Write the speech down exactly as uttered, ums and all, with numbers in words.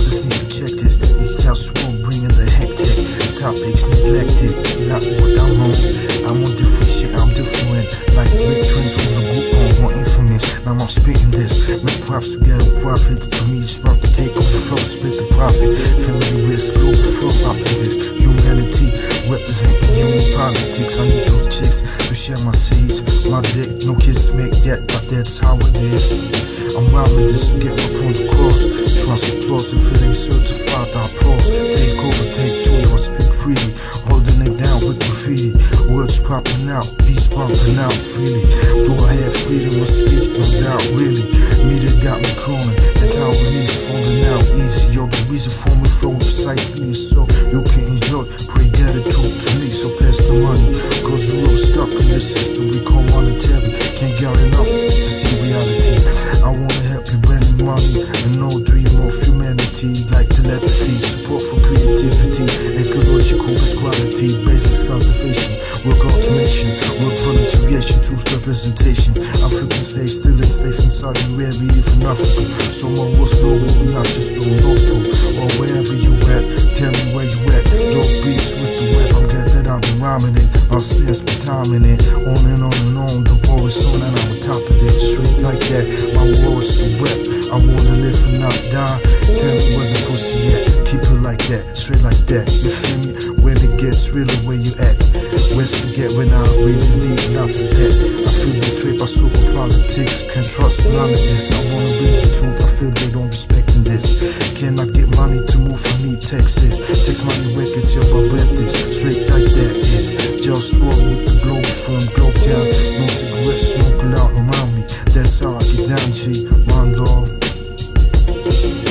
Rappers need to check this. These just won't bring in the hectic. Topics neglected, not what I'm on. I'm on different shit, I'm different. Like big twins from the group on more infamous. Now I'm spitting this. Make props to get a profit. To me, it's about to take on the flow, split the profit. Family risk, global flow, up in this. Humanity, representing human politics. I need those chicks to share my seeds. My dick, no kiss made yet, but that's how it is. I'm wild with this to get my point across. Trust applause if it ain't certified, I applause. Take over, take two, I speak freely. Holding it down with graffiti. Words popping out, beats bumping out freely. Do I have freedom of speech? No doubt, really. Media got me crawling, the tower is falling out easy. You're the reason for me flowing precisely, so you can enjoy. Pray gratitude to me, so pass the money. Cause we're all stuck in this system we call monetary. Can't get enough to see reality. I wanna help you bring in money and no dream of humanity. Like telepathy, support for creativity, ecological best quality, basics cultivation, work automation, work volunteeration, truth representation. African slaves still enslaved in Saudi Arabia, even Africa. So my was global, not just so local. Or wherever you at, tell me where you at. Dope beats with the web, I'm glad that I've been rhyming it. My snares been timing it, on and on and on. The war is on and I'm on top of it, straight like that. My war is the web, I wanna live and not die. Tell me where the pussy at, keep it like that, straight like that. You feel me? When it gets realer, where you at? Where's to get when I really need lots of that? I feel betrayed by super politics, can't trust none of this. I wanna bring the truth, I feel they don't respect in this. Can I get money to move? I need Texas. Text money records, yo, I bet this. Straight like that is just swore with the globe from Globe Town. No cigarettes smoking out around me. That's how I get down, G. One love.